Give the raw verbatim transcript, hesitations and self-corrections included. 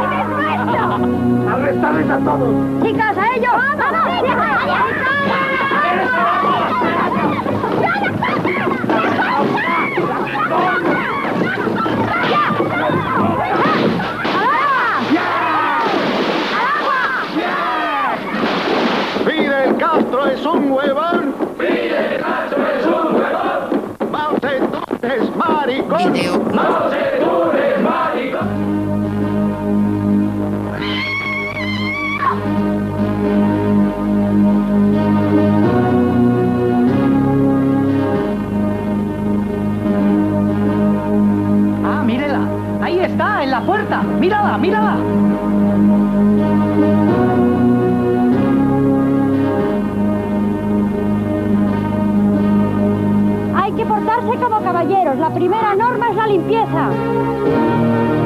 ¡Arrestarles a todos! ¡Chicas, a ellos! ¡Vamos! ¡Fidel Castro es un huevón! ¡Fidel Castro es un huevón! ¡Mao Zedong es maricón! Video. ¡Mao Zedong es maricón! ¡Ah, mírela! ¡Ahí está, en la puerta! ¡Mírala, mírala! Hay que portarse como caballeros. La primera norma es la limpieza.